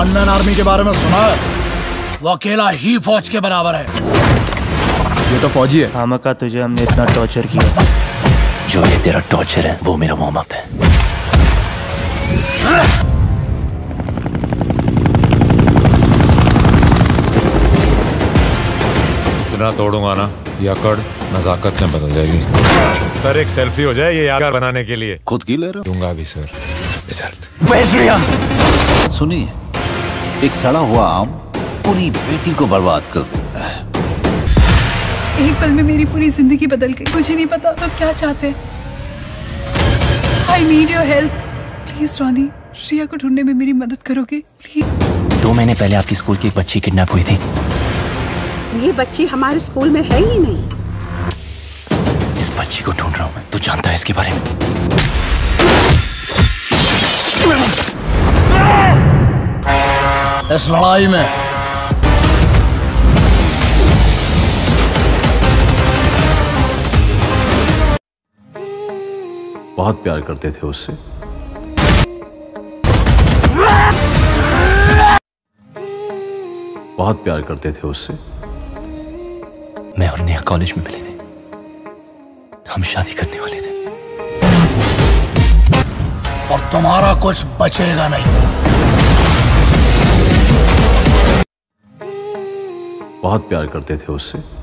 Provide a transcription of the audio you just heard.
One man army के बारे में सुना है? वो अकेला ही फौज के बराबर है। ये तो फौजी है। हमका तुझे हमने इतना टॉर्चर किया। जो ये तेरा टॉर्चर है वो मेरा वार्म अप है। इतना तोड़ूंगा ना ये अकड़ नजाकत में बदल जाएगी। सर एक सेल्फी हो जाए ये यादगार बनाने के लिए। खुद की ले रहे हो? दूंगा भी सर। रिजल्ट सुनिए, एक सड़ा हुआ आम पूरी बेटी को बर्बाद कर देता है। एक पल में मेरी पूरी जिंदगी बदल गई। मुझे नहीं पता तो क्या चाहते हैं। I need your help please Ronnie. Shriya को ढूंढने में मेरी मदद करोगे प्लीज? 2 महीने पहले आपकी स्कूल की एक बच्ची किडनैप हुई थी। ये बच्ची हमारे स्कूल में है ही नहीं। इस बच्ची को ढूंढ रहा हूँ मैं। तू जानता है इसके बारे में? इस लड़ाई में बहुत प्यार करते थे उससे। बहुत प्यार करते थे उससे। मैं और नेहा कॉलेज में मिले थे। हम शादी करने वाले थे। और तुम्हारा कुछ बचेगा नहीं। बहुत प्यार करते थे उससे।